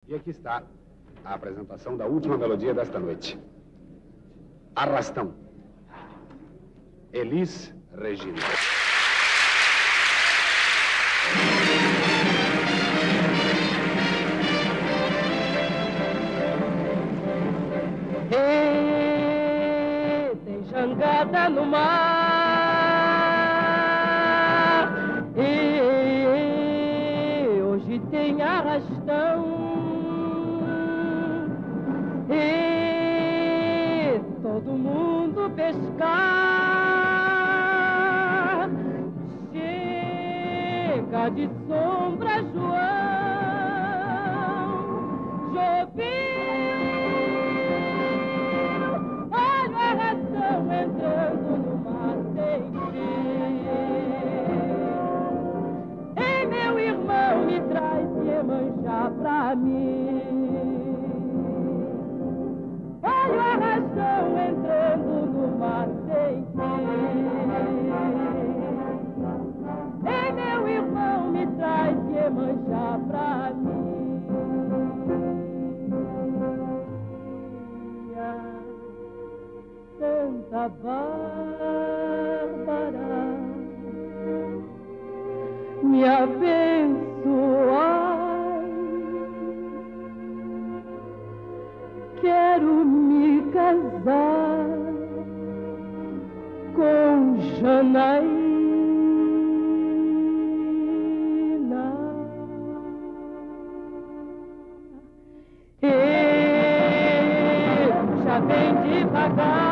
E aqui está a apresentação da última melodia desta noite. Arrastão. Elis Regina. Tem jangada no mar, hoje tem arrastão, todo mundo pescar, chega de sombra, João, entrando no mar sem fim. Ei, meu irmão, me traz Iemanjá pra mim. Olha o arrastão entrando no mar sem fim. Ei, meu irmão, me traz Iemanjá pra mim. Santa Bárbara, me abençoai, quero me casar com Janaína. Já vem devagar.